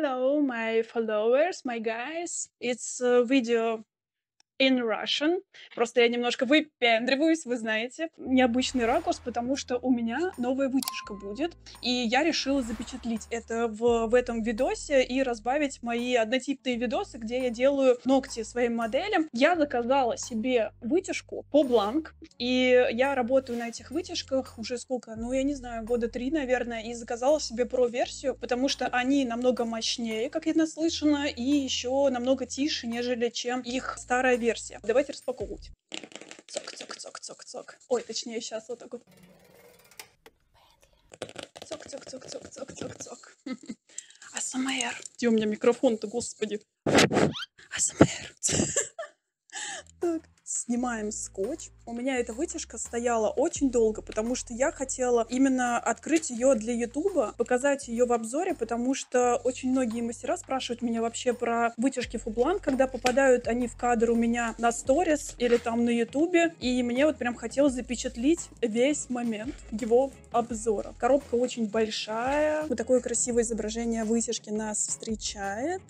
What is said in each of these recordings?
Hello, my followers, my guys. It's a video in Russian. Просто я немножко выпендриваюсь, вы знаете. Необычный ракурс, потому что у меня новая вытяжка будет. И я решила запечатлить это в этом видосе и разбавить мои однотипные видосы, где я делаю ногти своим моделям. Я заказала себе вытяжку по бланк. И я работаю на этих вытяжках уже сколько? Ну, я не знаю, года 3, наверное. И заказала себе про-версию, потому что они намного мощнее, как я наслышана, и еще намного тише, нежели чем их старая версия. Давайте распаковывать. Цок-цок-цок-цок-цок. Ой, точнее, сейчас вот так вот. Цок-цок-цок-цок-цок-цок-цок. АСМР. Где у меня микрофон-то, господи? АСМР. Так, снимаем скотч. У меня эта вытяжка стояла очень долго, потому что я хотела именно открыть ее для Ютуба, показать ее в обзоре, потому что очень многие мастера спрашивают меня вообще про вытяжки Fublанk, когда попадают они в кадр у меня на сторис или там на Ютубе, и мне вот прям хотелось запечатлить весь момент его обзора. Коробка очень большая, вот такое красивое изображение вытяжки нас встречает.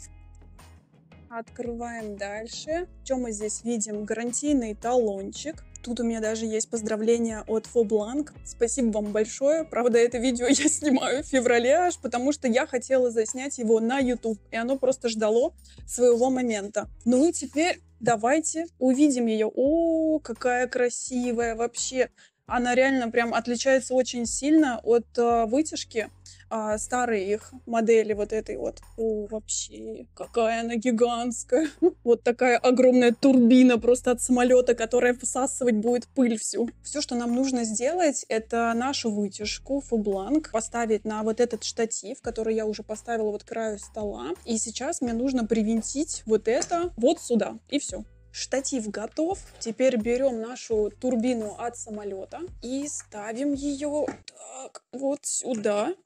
Открываем дальше. Что мы здесь видим? Гарантийный талончик. Тут у меня даже есть поздравления от Fublанk. Спасибо вам большое. Правда, это видео я снимаю в феврале аж, потому что я хотела заснять его на YouTube, и оно просто ждало своего момента. Ну и теперь давайте увидим ее. О, какая красивая вообще. Она реально прям отличается очень сильно от вытяжки старые их модели вот этой вот. О, вообще, какая она гигантская. Вот такая огромная турбина просто от самолета, которая всасывать будет пыль всю. Все, что нам нужно сделать, это нашу вытяжку Fublанk поставить на вот этот штатив, который я уже поставила вот к краю стола. И сейчас мне нужно привинтить вот это вот сюда. И все. Штатив готов. Теперь берем нашу турбину от самолета и ставим ее так вот сюда.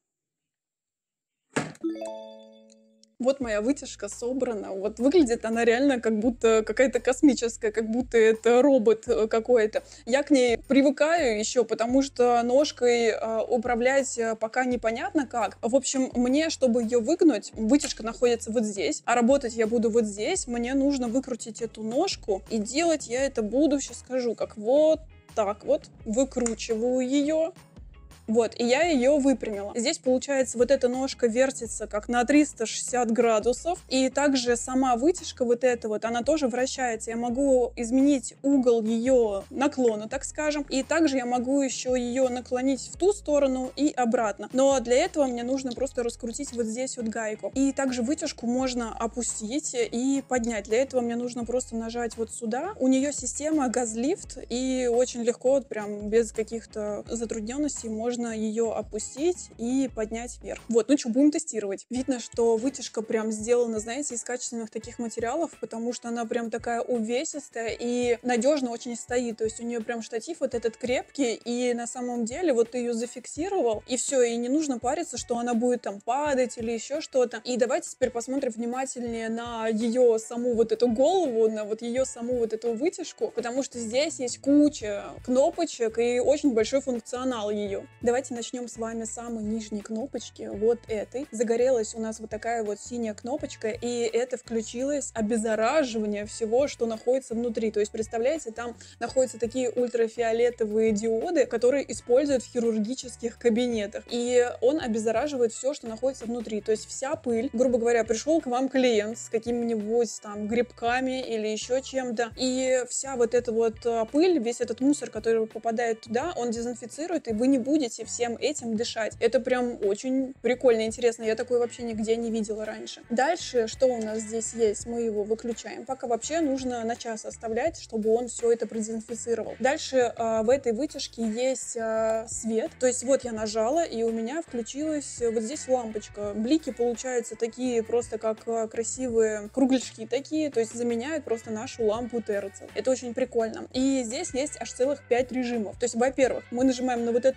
Вот моя вытяжка собрана. Вот выглядит она реально как будто какая-то космическая, как будто это робот какой-то. Я к ней привыкаю еще, потому что ножкой управлять пока непонятно как. В общем, мне, чтобы ее выгнуть, вытяжка находится вот здесь, а работать я буду вот здесь. Мне нужно выкрутить эту ножку, и делать я это буду, сейчас скажу, как вот так вот. Выкручиваю ее. Вот, и я ее выпрямила. Здесь, получается, вот эта ножка вертится как на 360 градусов, и также сама вытяжка вот эта вот, она тоже вращается. Я могу изменить угол ее наклона, так скажем, и также я могу еще ее наклонить в ту сторону и обратно. Но для этого мне нужно просто раскрутить вот здесь вот гайку. И также вытяжку можно опустить и поднять. Для этого мне нужно просто нажать вот сюда. У нее система газлифт, и очень легко, прям без каких-то затрудненностей, можно ее опустить и поднять вверх. Вот, ну что, будем тестировать. Видно, что вытяжка прям сделана, знаете, из качественных таких материалов, потому что она прям такая увесистая и надежно очень стоит. То есть у нее прям штатив вот этот крепкий, и на самом деле вот ты ее зафиксировал, и все, и не нужно париться, что она будет там падать или еще что-то. И давайте теперь посмотрим внимательнее на ее саму вот эту голову, на вот ее саму вот эту вытяжку, потому что здесь есть куча кнопочек и очень большой функционал ее. Давайте начнем с вами с самой нижней кнопочки, вот этой. Загорелась у нас вот такая вот синяя кнопочка, и это включилось обеззараживание всего, что находится внутри. То есть, представляете, там находятся такие ультрафиолетовые диоды, которые используют в хирургических кабинетах. И он обеззараживает все, что находится внутри. То есть вся пыль, грубо говоря, пришел к вам клиент с какими-нибудь там грибками или еще чем-то, и вся вот эта вот пыль, весь этот мусор, который попадает туда, он дезинфицирует, и вы не будете всем этим дышать. Это прям очень прикольно, интересно. Я такое вообще нигде не видела раньше. Дальше, что у нас здесь есть? Мы его выключаем. Пока вообще нужно на час оставлять, чтобы он все это продезинфицировал. Дальше в этой вытяжке есть свет. То есть вот я нажала, и у меня включилась вот здесь лампочка. Блики получаются такие просто как красивые кругляшки такие, то есть заменяют просто нашу лампу Tercel. Это очень прикольно. И здесь есть аж целых 5 режимов. То есть, во-первых, мы нажимаем на вот эту кнопку,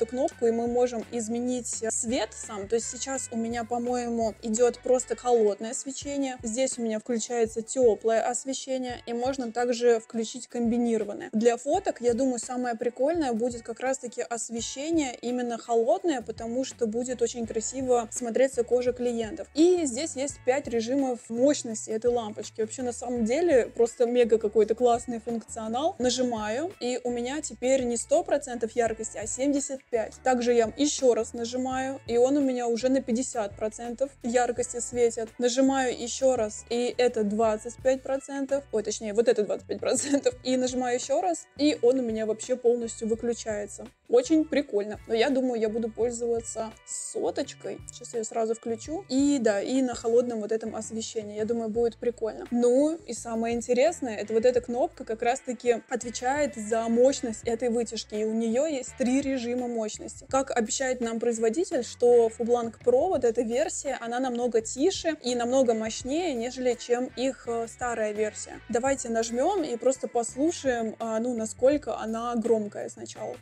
кнопку, и мы можем изменить свет сам. То есть сейчас у меня, по-моему, идет просто холодное свечение. Здесь у меня включается теплое освещение, и можно также включить комбинированное. Для фоток, я думаю, самое прикольное будет как раз-таки освещение именно холодное, потому что будет очень красиво смотреться кожа клиентов. И здесь есть 5 режимов мощности этой лампочки. Вообще, на самом деле, просто мега какой-то классный функционал. Нажимаю, и у меня теперь не 100% яркости, а 75%. Также я еще раз нажимаю, и он у меня уже на 50% яркости светит. Нажимаю еще раз, и это 25%. Ой, точнее, вот это 25%. И нажимаю еще раз, и он у меня вообще полностью выключается. Очень прикольно. Но я думаю, я буду пользоваться соточкой. Сейчас я ее сразу включу. И да, и на холодном вот этом освещении. Я думаю, будет прикольно. Ну, и самое интересное, это вот эта кнопка как раз-таки отвечает за мощность этой вытяжки. И у нее есть 3 режима мощности. Как обещает нам производитель, что Fublank Pro, вот эта версия, она намного тише и намного мощнее, нежели чем их старая версия. Давайте нажмем и просто послушаем, ну, насколько она громкая сначала.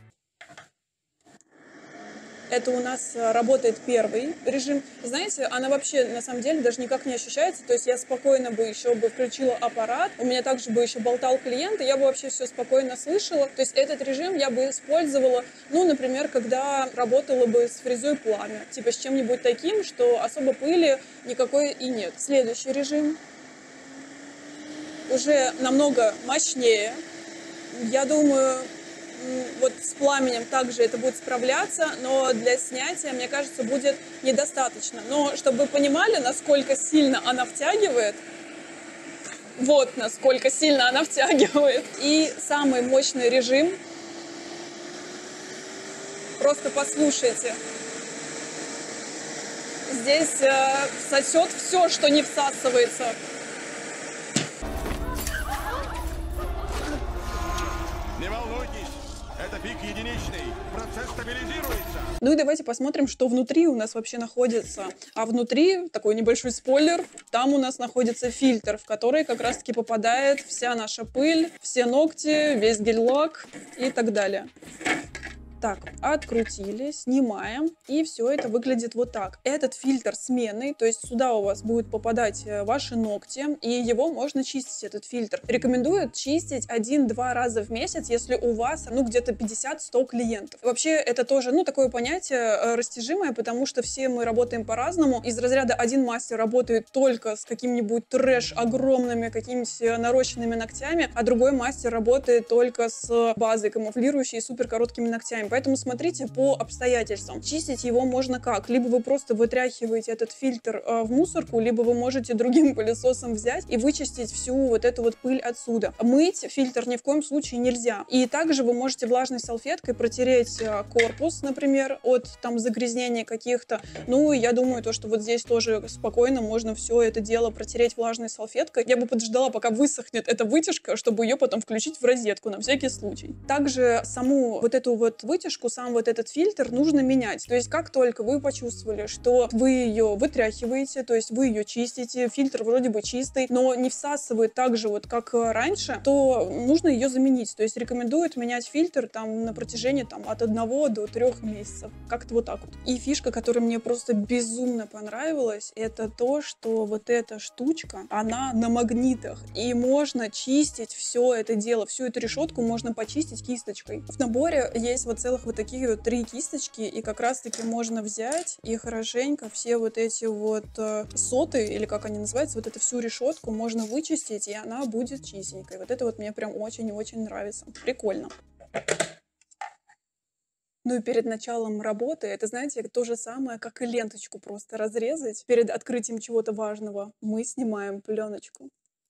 Это у нас работает первый режим. Знаете, она вообще на самом деле даже никак не ощущается. То есть я спокойно бы еще включила аппарат. У меня также бы еще болтал клиент, и я бы вообще все спокойно слышала. То есть этот режим я бы использовала, ну, например, когда работала бы с фрезой пламя. Типа с чем-нибудь таким, что особо пыли никакой и нет. Следующий режим уже намного мощнее. Я думаю, вот с пламенем также это будет справляться, но для снятия, мне кажется, будет недостаточно. Но чтобы вы понимали, насколько сильно она втягивает, вот насколько сильно она втягивает. И самый мощный режим, просто послушайте. Здесь сосет все, что не всасывается. Не волнуйтесь, это пик единичный, процесс стабилизируется. Ну и давайте посмотрим, что внутри у нас вообще находится. А внутри, такой небольшой спойлер, там у нас находится фильтр, в который как раз-таки попадает вся наша пыль, все ногти, весь гель-лак и так далее. Так, открутили, снимаем, и все это выглядит вот так. Этот фильтр сменный, то есть сюда у вас будут попадать ваши ногти, и его можно чистить, этот фильтр. Рекомендуют чистить 1-2 раза в месяц, если у вас, ну, где-то 50-100 клиентов. Вообще, это тоже, ну, такое понятие растяжимое, потому что все мы работаем по-разному. Из разряда один мастер работает только с каким-нибудь трэш огромными какими-то нарощенными ногтями, а другой мастер работает только с базой камуфлирующей и супер короткими ногтями. Поэтому смотрите по обстоятельствам. Чистить его можно как? Либо вы просто вытряхиваете этот фильтр в мусорку, либо вы можете другим пылесосом взять и вычистить всю вот эту вот пыль отсюда. Мыть фильтр ни в коем случае нельзя. И также вы можете влажной салфеткой протереть корпус, например, от там загрязнений каких-то. Ну, я думаю, то, что вот здесь тоже спокойно можно все это дело протереть влажной салфеткой. Я бы подождала, пока высохнет эта вытяжка, чтобы ее потом включить в розетку на всякий случай. Также саму вот эту вот вытяжку, сам вот этот фильтр нужно менять. То есть как только вы почувствовали, что вы ее вытряхиваете, то есть вы ее чистите, фильтр вроде бы чистый, но не всасывает так же вот как раньше, то нужно ее заменить. То есть рекомендуют менять фильтр там на протяжении там от 1 до 3 месяцев. Как-то вот так вот. И фишка, которая мне просто безумно понравилась, это то, что вот эта штучка, она на магнитах. И можно чистить все это дело, всю эту решетку можно почистить кисточкой. В наборе есть вот целых вот такие вот 3 кисточки, и как раз-таки можно взять и хорошенько все вот эти вот соты, или как они называются, вот эту всю решетку можно вычистить, и она будет чистенькой. Вот это вот мне прям очень-очень нравится. Прикольно. Ну и перед началом работы, это, знаете, то же самое, как и ленточку просто разрезать. Перед открытием чего-то важного мы снимаем пленочку.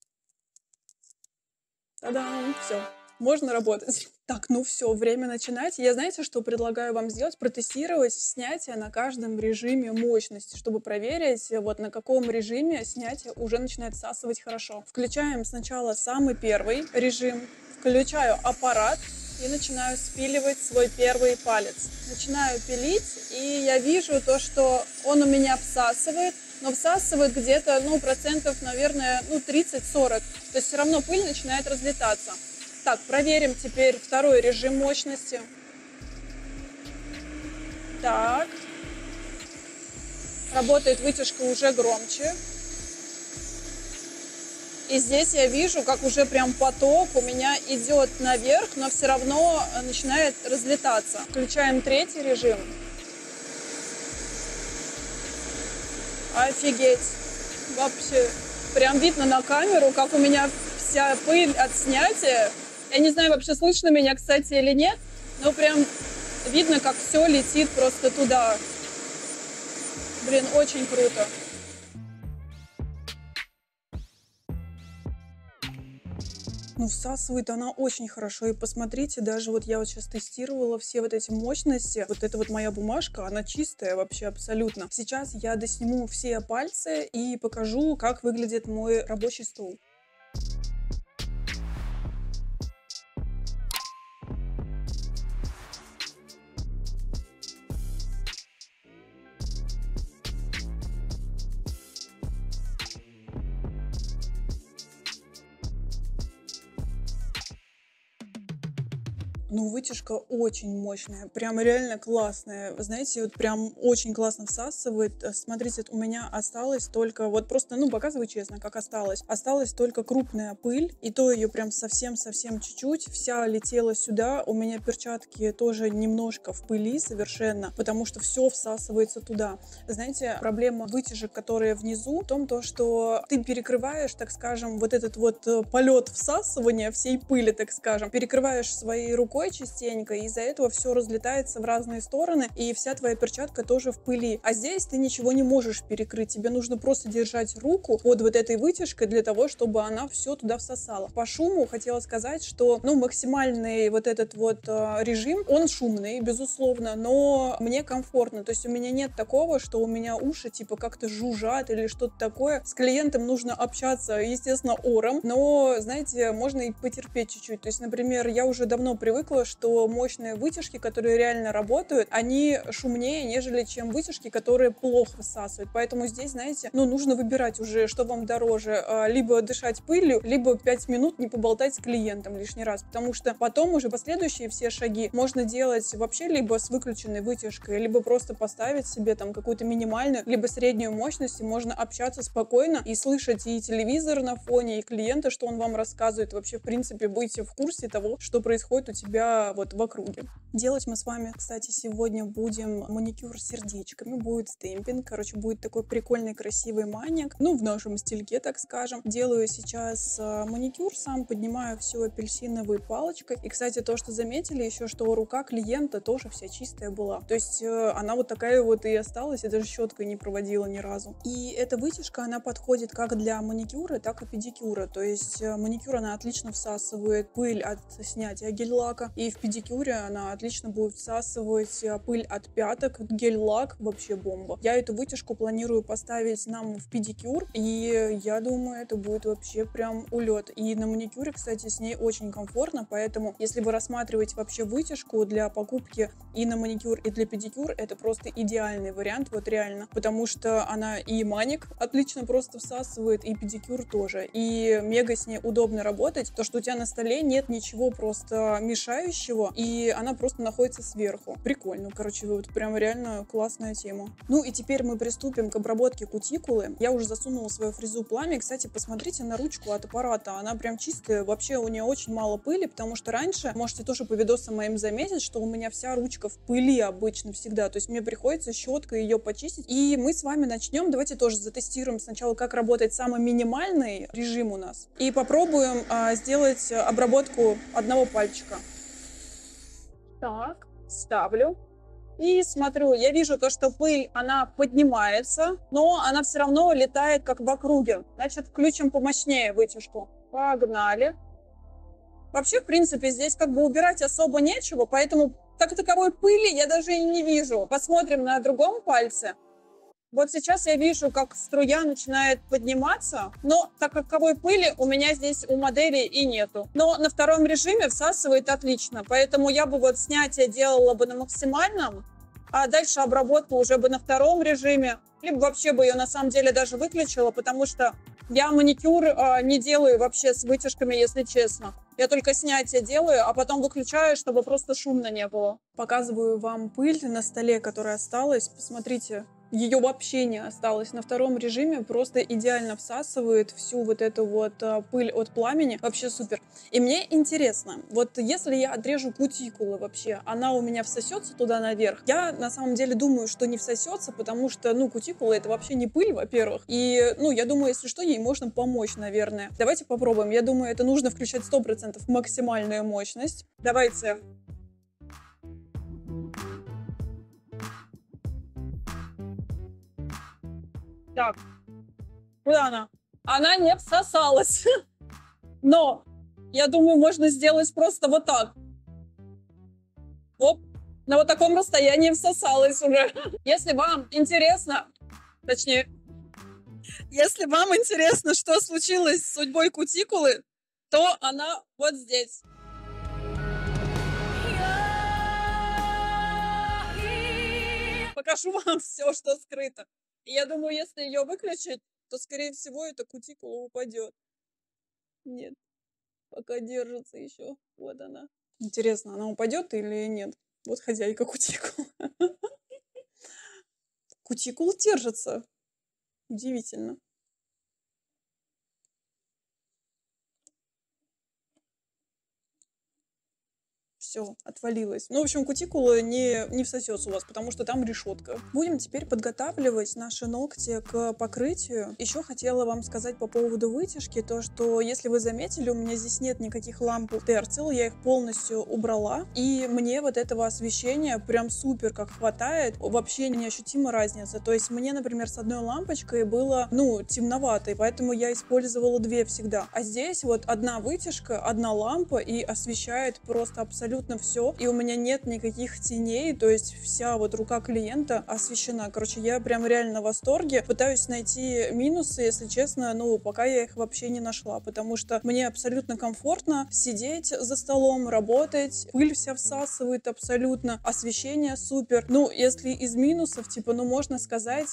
Та-дам! Все. Можно работать. Так, ну все, время начинать. Я, знаете, что предлагаю вам сделать? Протестировать снятие на каждом режиме мощности, чтобы проверить, вот на каком режиме снятие уже начинает всасывать хорошо. Включаем сначала самый первый режим. Включаю аппарат и начинаю спиливать свой первый палец. Начинаю пилить, и я вижу то, что он у меня всасывает, но всасывает где-то, ну, процентов, наверное, ну, 30-40. То есть все равно пыль начинает разлетаться. Так, проверим теперь второй режим мощности. Так. Работает вытяжка уже громче. И здесь я вижу, как уже прям поток у меня идет наверх, но все равно начинает разлетаться. Включаем третий режим. Офигеть. Вообще, прям видно на камеру, как у меня вся пыль от снятия. Я не знаю, вообще слышно меня, кстати, или нет, но прям видно, как все летит просто туда. Блин, очень круто. Ну, всасывает она очень хорошо. И посмотрите, даже вот я вот сейчас тестировала все вот эти мощности. Вот эта вот моя бумажка, она чистая вообще абсолютно. Сейчас я досниму все пальцы и покажу, как выглядит мой рабочий стол. Ну, вытяжка очень мощная, прям реально классная. Вы знаете, вот прям очень классно всасывает. Смотрите, у меня осталось только, вот просто, ну, показываю честно, как осталось. Осталась только крупная пыль, и то ее прям совсем-совсем чуть-чуть. Вся летела сюда. У меня перчатки тоже немножко в пыли совершенно, потому что все всасывается туда. Знаете, проблема вытяжек, которые внизу, в том, что ты перекрываешь, так скажем, вот этот вот полет всасывания всей пыли, так скажем, перекрываешь своей рукой частенько, и из-за этого все разлетается в разные стороны, и вся твоя перчатка тоже в пыли. А здесь ты ничего не можешь перекрыть, тебе нужно просто держать руку под вот этой вытяжкой для того, чтобы она все туда всосала. По шуму хотела сказать, что, ну, максимальный вот этот вот режим, он шумный, безусловно, но мне комфортно, то есть у меня нет такого, что у меня уши типа как-то жужжат или что-то такое. С клиентом нужно общаться, естественно, ором, но, знаете, можно и потерпеть чуть-чуть. То есть, например, я уже давно привыкла, что мощные вытяжки, которые реально работают, они шумнее, нежели чем вытяжки, которые плохо всасывают. Поэтому здесь, знаете, ну, нужно выбирать уже, что вам дороже. Либо дышать пылью, либо 5 минут не поболтать с клиентом лишний раз. Потому что потом уже последующие все шаги можно делать вообще либо с выключенной вытяжкой, либо просто поставить себе там какую-то минимальную, либо среднюю мощность, и можно общаться спокойно и слышать и телевизор на фоне, и клиента, что он вам рассказывает. Вообще, в принципе, быть в курсе того, что происходит у тебя вот в округе. Делать мы с вами, кстати, сегодня будем маникюр с сердечками, будет стемпинг, короче, будет такой прикольный, красивый маник, ну, в нашем стильке, так скажем. Делаю сейчас маникюр, сам поднимаю все апельсиновой палочкой. И, кстати, то, что заметили еще, что рука клиента тоже вся чистая была. То есть она вот такая вот и осталась, и даже щеткой не проводила ни разу. И эта вытяжка, она подходит как для маникюра, так и педикюра. То есть маникюр она отлично всасывает пыль от снятия гель-лака, и в педикюре она отлично будет всасывать пыль от пяток. Гель-лак вообще бомба. Я эту вытяжку планирую поставить нам в педикюр, и я думаю, это будет вообще прям улет. И на маникюре, кстати, с ней очень комфортно, поэтому если вы рассматриваете вообще вытяжку для покупки и на маникюр, и для педикюр, это просто идеальный вариант, вот реально, потому что она и маник отлично просто всасывает, и педикюр тоже, и мега с ней удобно работать, то, что у тебя на столе нет ничего просто мешающего, и она просто находится сверху. Прикольно, короче, вот прям реально классная тема. Ну и теперь мы приступим к обработке кутикулы. Я уже засунула свою фрезу пламя. Кстати, посмотрите на ручку от аппарата, она прям чистая, вообще у нее очень мало пыли, потому что раньше, можете тоже по видосам моим заметить, что у меня вся ручка в пыли обычно всегда, то есть мне приходится щеткой ее почистить. И мы с вами начнем, давайте тоже затестируем сначала, как работает самый минимальный режим у нас, и попробуем сделать обработку одного пальчика. Так, ставлю. И смотрю, я вижу то, что пыль, она поднимается, но она все равно летает как в округе. Значит, включим помощнее вытяжку. Погнали. Вообще, в принципе, здесь как бы убирать особо нечего, поэтому как таковой пыли я даже и не вижу. Посмотрим на другом пальце. Вот сейчас я вижу, как струя начинает подниматься, но таковой пыли у меня здесь у модели и нету. Но на втором режиме всасывает отлично, поэтому я бы вот снятие делала бы на максимальном, а дальше обработку уже бы на втором режиме, либо вообще бы ее на самом деле даже выключила, потому что Я маникюр не делаю вообще с вытяжками, если честно. Я только снятие делаю, а потом выключаю, чтобы просто шумно не было. Показываю вам пыль на столе, которая осталась. Посмотрите, ее вообще не осталось. На втором режиме просто идеально всасывает всю вот эту вот пыль от пламени. Вообще супер. И мне интересно, вот если я отрежу кутикулы вообще, она у меня всосется туда наверх? Я на самом деле думаю, что не всосется, потому что, ну, кутикула это вообще не пыль, во-первых. И, ну, я думаю, если что, ей можно помочь, наверное. Давайте попробуем. Я думаю, это нужно включать 100% максимальную мощность. Давайте. Так, куда она? Она не всосалась. Но я думаю, можно сделать просто вот так. Оп, на вот таком расстоянии всосалась уже. Если вам интересно, точнее, если вам интересно, что случилось с судьбой кутикулы, то она вот здесь. Покажу вам все, что скрыто. И я думаю, если ее выключить, то, скорее всего, эта кутикула упадет. Нет, пока держится еще. Вот она. Интересно, она упадет или нет? Вот хозяйка кутикулы. Кутикула держится. Удивительно. Все, отвалилось. Ну, в общем, кутикула не всосется у вас, потому что там решетка. Будем теперь подготавливать наши ногти к покрытию. Еще хотела вам сказать по поводу вытяжки, то, что, если вы заметили, у меня здесь нет никаких ламп терцел, я их полностью убрала. И мне вот этого освещения прям супер как хватает. Вообще неощутима разница. То есть мне, например, с одной лампочкой было, ну, темновато, и поэтому я использовала две всегда. А здесь вот одна вытяжка, одна лампа, и освещает просто абсолютно все, и у меня нет никаких теней, то есть вся вот рука клиента освещена. Короче, я прям реально в восторге. Пытаюсь найти минусы, если честно, ну, пока я их вообще не нашла, потому что мне абсолютно комфортно сидеть за столом, работать, пыль вся всасывает абсолютно, освещение супер. Ну, если из минусов, типа, ну, можно сказать,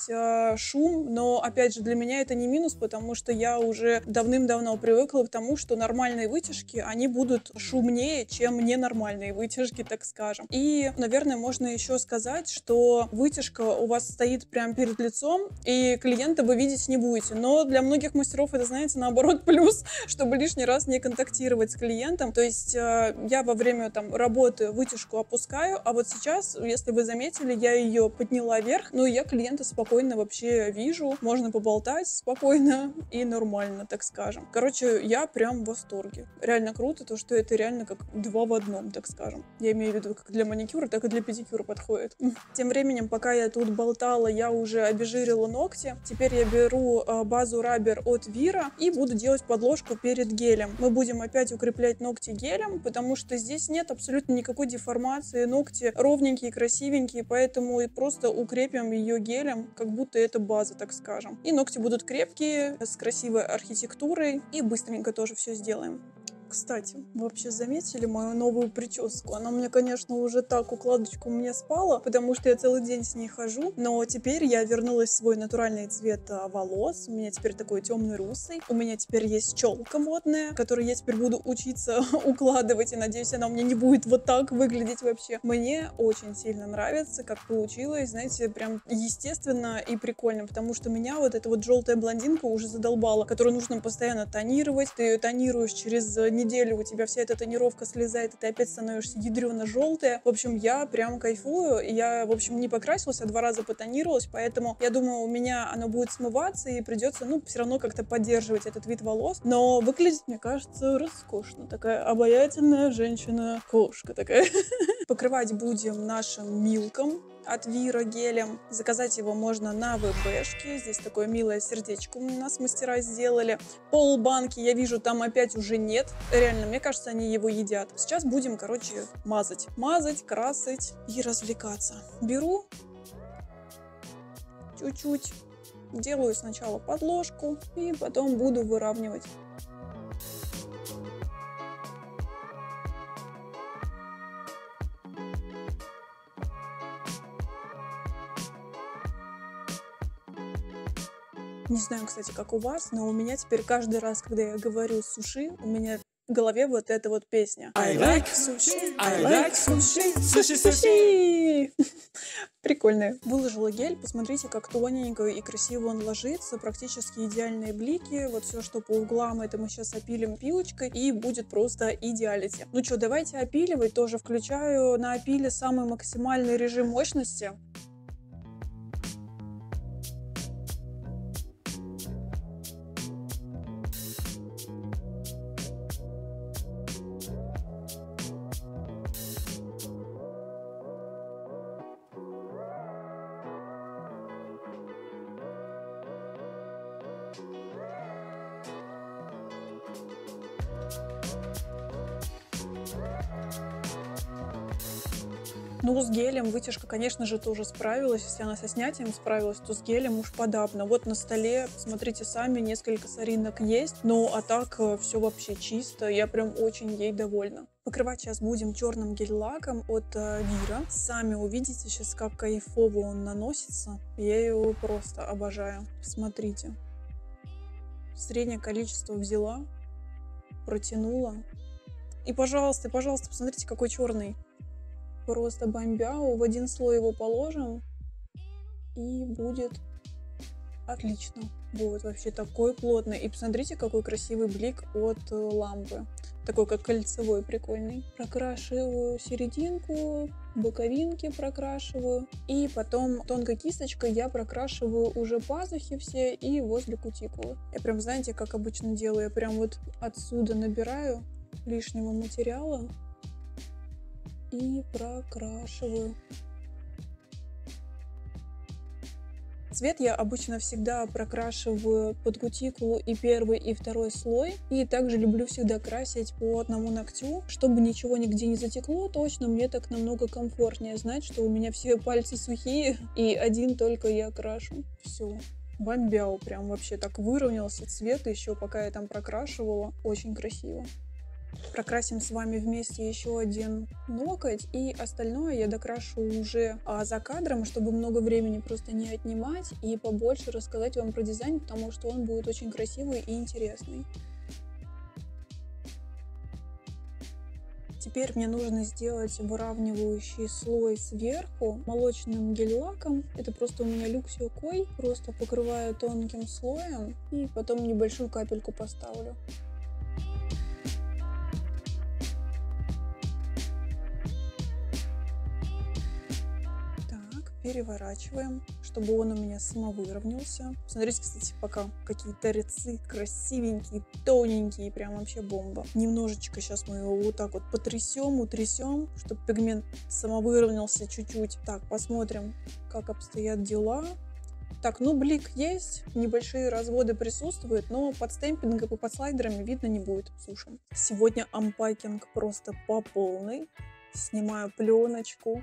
шум, но, опять же, для меня это не минус, потому что я уже давным-давно привыкла к тому, что нормальные вытяжки, они будут шумнее, чем ненормальные вытяжки, так скажем. И, наверное, можно еще сказать, что вытяжка у вас стоит прямо перед лицом, и клиента вы видеть не будете. Но для многих мастеров это, знаете, наоборот, плюс, чтобы лишний раз не контактировать с клиентом. То есть я во время там работы вытяжку опускаю, а вот сейчас, если вы заметили, я ее подняла вверх, ну и я клиента спокойно вообще вижу, можно поболтать спокойно и нормально, так скажем. Короче, я прям в восторге. Реально круто, то, что это реально как два в одном, так скажем. Я имею в виду, как для маникюра, так и для педикюра подходит. Тем временем, пока я тут болтала, я уже обезжирила ногти. Теперь я беру базу Rubber от Вира и буду делать подложку перед гелем. Мы будем опять укреплять ногти гелем, потому что здесь нет абсолютно никакой деформации. Ногти ровненькие, красивенькие, поэтому и просто укрепим ее гелем, как будто это база, так скажем. И ногти будут крепкие, с красивой архитектурой, и быстренько тоже все сделаем. Кстати, вы вообще заметили мою новую прическу? Она мне, конечно, уже так укладочку мне спала, потому что я целый день с ней хожу, но теперь я вернулась в свой натуральный цвет волос. У меня теперь такой темный русый. У меня теперь есть челка модная, которую я теперь буду учиться укладывать, и надеюсь, она у меня не будет вот так выглядеть вообще. Мне очень сильно нравится, как получилось, знаете, прям естественно и прикольно, потому что меня вот эта вот желтая блондинка уже задолбала, которую нужно постоянно тонировать. Ты ее тонируешь через неделю, у тебя вся эта тонировка слезает, и ты опять становишься ядрено-желтая. В общем, я прям кайфую. Я, в общем, не покрасилась, а 2 раза потонировалась, поэтому я думаю, у меня оно будет смываться, и придется, ну, все равно как-то поддерживать этот вид волос. Но выглядит, мне кажется, роскошно. Такая обаятельная женщина-кошка такая. Покрывать будем нашим милком от Вира гелем. Заказать его можно на ВБшке. Здесь такое милое сердечко у нас мастера сделали. Полбанки, я вижу, там опять уже нет. Реально, мне кажется, они его едят. Сейчас будем, короче, мазать. Мазать, красить и развлекаться. Беру чуть-чуть, делаю сначала подложку и потом буду выравнивать. Не знаю, кстати, как у вас, но у меня теперь каждый раз, когда я говорю суши, у меня в голове вот эта вот песня. I like sushi, I like sushi, sushi. Прикольная. Выложила гель, посмотрите, как тоненько и красиво он ложится, практически идеальные блики. Вот все, что по углам, это мы сейчас опилим пилочкой, и будет просто идеалити. Ну что, давайте опиливать. Тоже включаю на опиле самый максимальный режим мощности. Ну, с гелем вытяжка, конечно же, тоже справилась. Если она со снятием справилась, то с гелем уж подавно. Вот на столе, посмотрите сами, несколько соринок есть. Ну, а так все вообще чисто. Я прям очень ей довольна. Покрывать сейчас будем черным гель-лаком от Вира. Сами увидите сейчас, как кайфово он наносится. Я его просто обожаю. Смотрите. Среднее количество взяла, протянула. И, пожалуйста, пожалуйста, посмотрите, какой черный. Просто бомбяу. В один слой его положим, и будет отлично. Вот, вообще такой плотный. И посмотрите, какой красивый блик от лампы. Такой, как кольцевой, прикольный. Прокрашиваю серединку, боковинки прокрашиваю. И потом тонкой кисточкой я прокрашиваю уже пазухи все и возле кутикулы. Я прям, знаете, как обычно делаю, я прям вот отсюда набираю лишнего материала и прокрашиваю. Цвет я обычно всегда прокрашиваю под кутикулу и первый, и второй слой. И также люблю всегда красить по одному ногтю, чтобы ничего нигде не затекло. Точно, мне так намного комфортнее знать, что у меня все пальцы сухие, и один только я крашу. Все. Бомбяу, прям вообще так выровнялся цвет еще, пока я там прокрашивала. Очень красиво. Прокрасим с вами вместе еще один ноготь, и остальное я докрашу уже за кадром, чтобы много времени просто не отнимать и побольше рассказать вам про дизайн, потому что он будет очень красивый и интересный. Теперь мне нужно сделать выравнивающий слой сверху молочным гель-лаком. Это просто у меня Luxio Koi. Просто покрываю тонким слоем и потом небольшую капельку поставлю. Переворачиваем, чтобы он у меня самовыровнялся. Смотрите, кстати, пока какие торцы красивенькие, тоненькие, прям вообще бомба. Немножечко сейчас мы его вот так вот потрясем, утрясем, чтобы пигмент самовыровнялся чуть-чуть. Так, посмотрим, как обстоят дела. Так, ну блик есть, небольшие разводы присутствуют, но под стемпингом и под слайдерами видно не будет. Сушим. Сегодня ампакинг просто по полной. Снимаю пленочку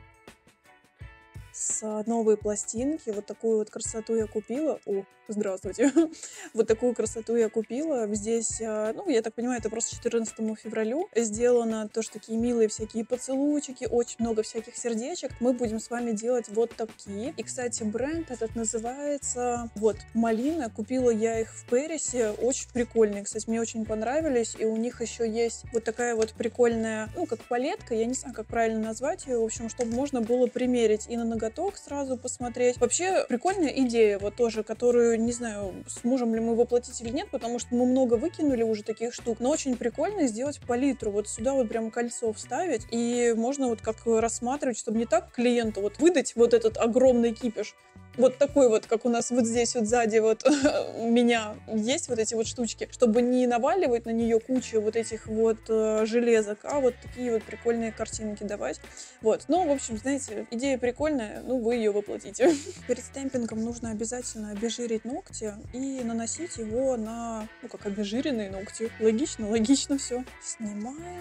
с новой пластинки. Вот такую вот красоту я купила. О, здравствуйте. Вот такую красоту я купила. Здесь, ну, я так понимаю, это просто 14 февралю сделано. Тоже такие милые всякие поцелуйчики, очень много всяких сердечек. Мы будем с вами делать вот такие. И, кстати, бренд этот называется вот Малина. Купила я их в Пэрисе. Очень прикольные. Кстати, мне очень понравились. И у них еще есть вот такая вот прикольная, ну, как палетка. Я не знаю, как правильно назвать ее. В общем, чтобы можно было примерить и на ноготок сразу посмотреть. Вообще, прикольная идея, вот тоже, которую, не знаю, сможем ли мы воплотить или нет, потому что мы много выкинули уже таких штук, но очень прикольно сделать палитру. Вот сюда вот прям кольцо вставить, и можно вот как рассматривать, чтобы не так клиенту вот выдать вот этот огромный кипиш. Вот такой вот, как у нас вот здесь вот сзади вот у меня есть вот эти вот штучки, чтобы не наваливать на нее кучу вот этих вот железок, а вот такие вот прикольные картинки давать. Вот, ну, в общем, знаете, идея прикольная, ну, вы ее воплотите. Перед стемпингом нужно обязательно обезжирить ногти и наносить его на, ну, как обезжиренные ногти. Логично, логично все. Снимаем.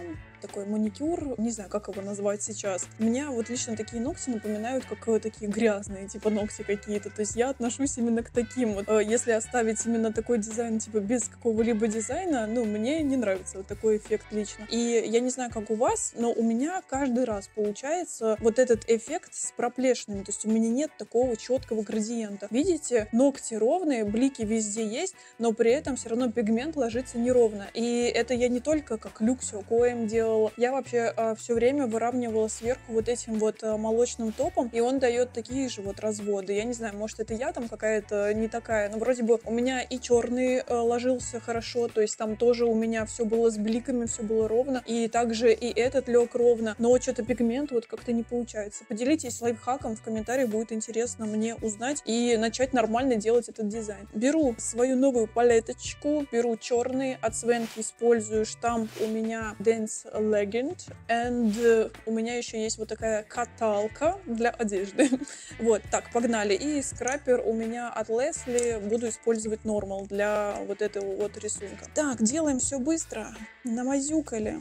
такой маникюр, не знаю, как его назвать сейчас. У меня вот лично такие ногти напоминают, как такие грязные, типа ногти какие-то. То есть я отношусь именно к таким вот. Если оставить именно такой дизайн, типа без какого-либо дизайна, ну, мне не нравится вот такой эффект лично. И я не знаю, как у вас, но у меня каждый раз получается вот этот эффект с проплешинами. То есть у меня нет такого четкого градиента. Видите, ногти ровные, блики везде есть, но при этом все равно пигмент ложится неровно. И это я не только как Luxio Коэм делала, я вообще все время выравнивала сверху вот этим вот молочным топом, и он дает такие же вот разводы. Я не знаю, может, это я там какая-то не такая, но вроде бы у меня и черный ложился хорошо, то есть там тоже у меня все было с бликами, все было ровно, и также и этот лег ровно, но что-то пигмент вот как-то не получается. Поделитесь лайфхаком в комментарии, будет интересно мне узнать и начать нормально делать этот дизайн. Беру свою новую палеточку, беру черный, от Свенки использую штамп, у меня Dance Legend, and у меня еще есть вот такая каталка для одежды. Вот, так, погнали. И скрапер у меня от Leslie, буду использовать Normal для вот этого вот рисунка. Так, делаем все быстро, намазюкали,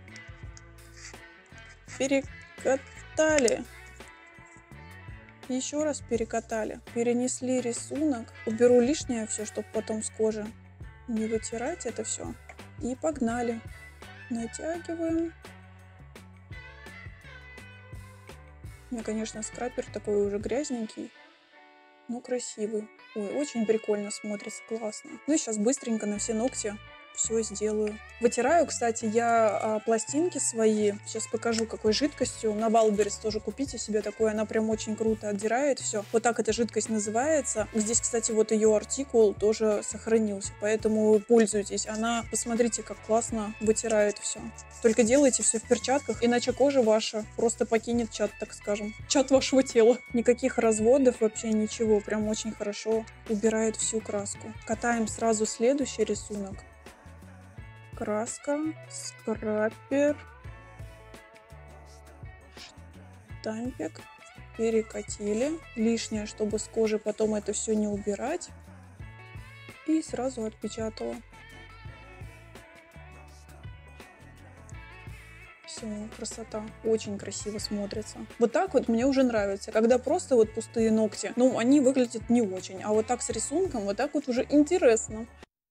перекатали. Еще раз перекатали, перенесли рисунок, уберу лишнее все, чтобы потом с кожи не вытирать это все. И погнали. Натягиваем. У меня, конечно, скрапер такой уже грязненький, но красивый. Ой, очень прикольно смотрится, классно. Ну и сейчас быстренько на все ногти все сделаю. Вытираю, кстати, я пластинки свои. Сейчас покажу, какой жидкостью. На Валберес тоже купите себе такую. Она прям очень круто отдирает все. Вот так эта жидкость называется. Здесь, кстати, вот ее артикул тоже сохранился. Поэтому пользуйтесь. Она, посмотрите, как классно вытирает все. Только делайте все в перчатках, иначе кожа ваша просто покинет чат, так скажем. Чат вашего тела. Никаких разводов, вообще ничего. Прям очень хорошо убирает всю краску. Катаем сразу следующий рисунок. Краска, скрапер, штампик, перекатили. Лишнее, чтобы с кожи потом это все не убирать. И сразу отпечатала. Все, красота. Очень красиво смотрится. Вот так вот мне уже нравится. Когда просто вот пустые ногти, ну, они выглядят не очень. А вот так с рисунком, вот так вот уже интересно.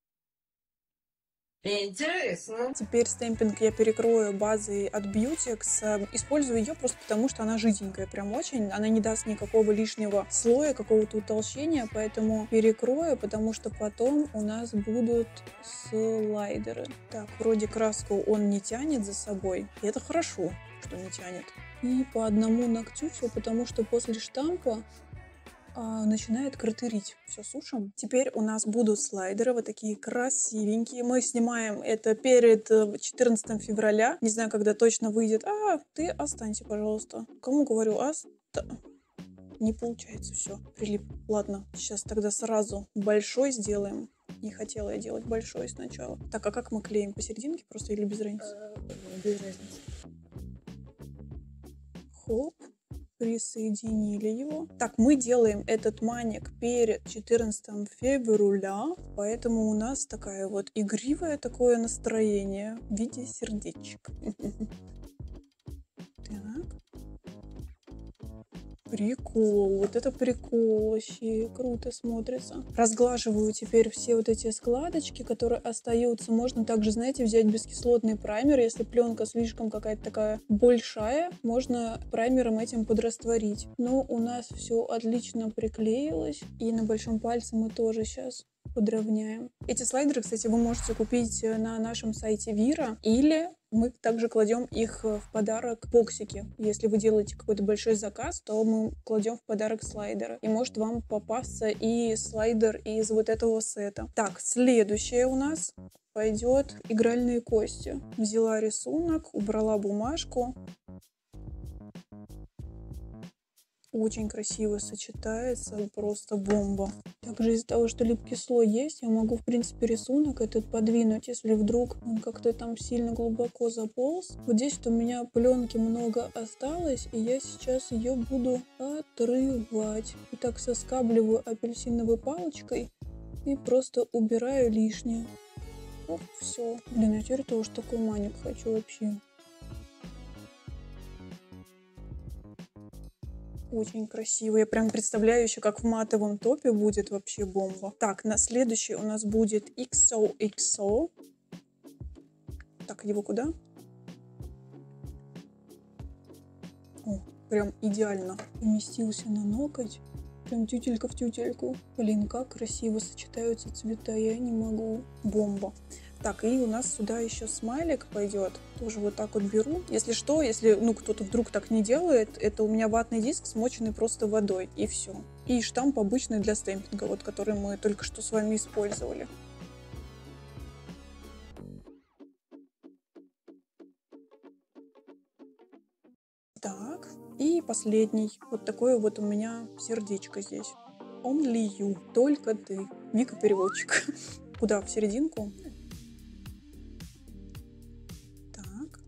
Интересно. Теперь стемпинг я перекрою базой от Beautex. Использую ее просто потому, что она жиденькая прям очень. Она не даст никакого лишнего слоя, какого-то утолщения, поэтому перекрою, потому что потом у нас будут слайдеры. Так, вроде краску он не тянет за собой. И это хорошо, что не тянет. И по одному ногтю все, потому что после штампа начинает кратерить. Все сушим. Теперь у нас будут слайдеры, вот такие красивенькие. Мы снимаем это перед 14 февраля. Не знаю, когда точно выйдет. Ты останься, пожалуйста. Кому говорю? Не получается, все, прилип. Ладно, сейчас тогда сразу большой сделаем. Не хотела я делать большой сначала. Так, а как мы клеим? Посерединке просто или без разницы? Без разницы. Хоп. Присоединили его. Так, мы делаем этот маник перед 14 февраля, поэтому у нас такая вот игривое такое настроение в виде сердечек. Так. Прикол, вот это прикол, вообще круто смотрится. Разглаживаю теперь все вот эти складочки, которые остаются. Можно также, знаете, взять бескислотный праймер, если пленка слишком какая-то такая большая, можно праймером этим подрастворить. Но у нас все отлично приклеилось, и на большом пальце мы тоже сейчас подровняем. Эти слайдеры, кстати, вы можете купить на нашем сайте Вира, или мы также кладем их в подарок боксики. Если вы делаете какой-то большой заказ, то мы кладем в подарок слайдеры. И может вам попасться и слайдер из вот этого сета. Так, следующее у нас пойдет игральные кости. Взяла рисунок, убрала бумажку. Очень красиво сочетается, просто бомба. Также из-за того, что липкий слой есть, я могу, в принципе, рисунок этот подвинуть, если вдруг он как-то там сильно глубоко заполз. Вот здесь вот у меня пленки много осталось, и я сейчас ее буду отрывать. И так соскабливаю апельсиновой палочкой и просто убираю лишнее. Оп, все. Блин, я теперь тоже такой маник хочу вообще. Очень красиво. Я прям представляю еще, как в матовом топе будет вообще бомба. Так, на следующий у нас будет XOXO. Так, его куда? О, прям идеально уместился на ноготь. Прям тютелька в тютельку. Блин, как красиво сочетаются цвета, я не могу. Бомба. Так, и у нас сюда еще смайлик пойдет. Тоже вот так вот беру. Если что, если кто-то вдруг так не делает, это у меня ватный диск, смоченный просто водой. И все. И штамп обычный для стемпинга, вот который мы только что с вами использовали. Так, и последний. Вот такое вот у меня сердечко здесь. Only you. Только ты. Вика переводчик. Куда? В серединку? Так.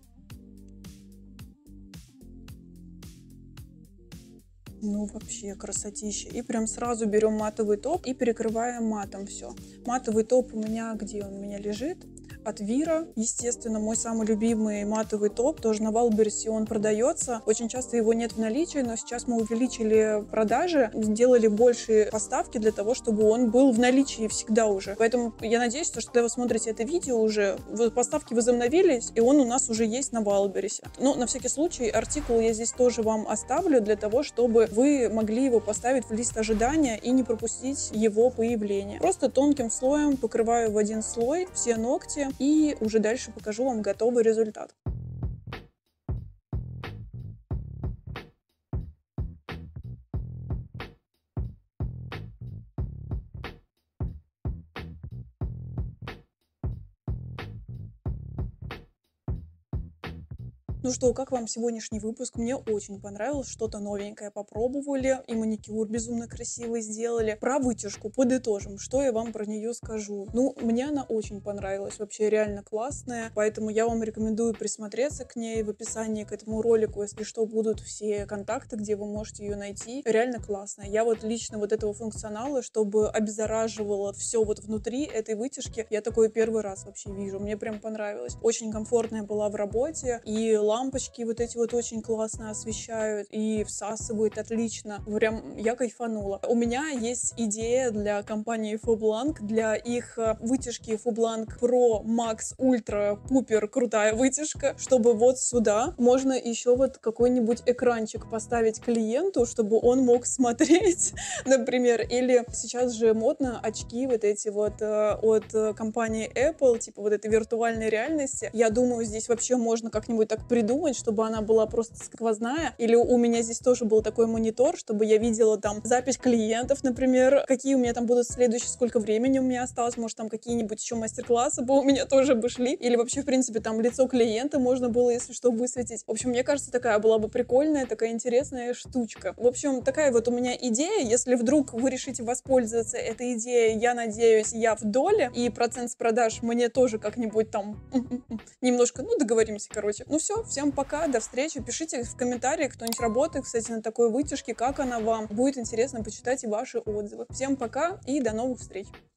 Ну, вообще красотища. И прям сразу берем матовый топ и перекрываем матом все. Матовый топ у меня, где он у меня лежит? От Вира. Естественно, мой самый любимый матовый топ. Тоже на Вайлдберрисе он продается. Очень часто его нет в наличии, но сейчас мы увеличили продажи, сделали больше поставки для того, чтобы он был в наличии всегда уже. Поэтому я надеюсь, что когда вы смотрите это видео уже, поставки возобновились, и он у нас уже есть на Вайлдберрисе. Но на всякий случай артикул я здесь тоже вам оставлю для того, чтобы вы могли его поставить в лист ожидания и не пропустить его появление. Просто тонким слоем покрываю в один слой все ногти и уже дальше покажу вам готовый результат. Ну что, как вам сегодняшний выпуск? Мне очень понравилось, что-то новенькое попробовали, и маникюр безумно красивый сделали. Про вытяжку подытожим, что я вам про нее скажу. Ну, мне она очень понравилась, вообще реально классная, поэтому я вам рекомендую присмотреться к ней. В описании к этому ролику, если что, будут все контакты, где вы можете ее найти. Реально классная. Я вот лично вот этого функционала, чтобы обеззараживало все вот внутри этой вытяжки, я такой первый раз вообще вижу. Мне прям понравилось. Очень комфортная была в работе, и лампочки вот эти вот очень классно освещают и всасывают отлично. Прям я кайфанула. У меня есть идея для компании Foblanc, для их вытяжки Foblanc Pro Max Ultra Пупер крутая вытяжка, чтобы вот сюда можно еще вот какой-нибудь экранчик поставить клиенту, чтобы он мог смотреть, например. Или сейчас же модно очки вот эти вот от компании Apple, типа вот этой виртуальной реальности. Я думаю, здесь вообще можно как-нибудь так придумать, чтобы она была просто сквозная. Или у меня здесь тоже был такой монитор, чтобы я видела там запись клиентов, например, какие у меня там будут следующие, сколько времени у меня осталось, может там какие-нибудь еще мастер-классы бы у меня тоже бы шли. Или вообще, в принципе, там лицо клиента можно было, если что, высветить. В общем, мне кажется, такая была бы прикольная, такая интересная штучка. В общем, такая вот у меня идея. Если вдруг вы решите воспользоваться этой идеей, я надеюсь, я в доле, и процент с продаж мне тоже как-нибудь там немножко, договоримся, короче. Ну все, всем пока, до встречи. Пишите в комментариях, кто-нибудь работает, кстати, на такой вытяжке, как она вам. Будет интересно почитать и ваши отзывы. Всем пока и до новых встреч.